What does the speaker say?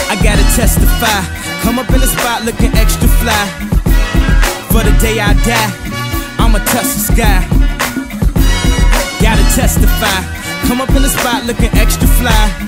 I gotta testify. Come up in the spot looking extra fly. For the day I die, I'ma touch the sky. Gotta testify. Come up in the spot looking extra fly.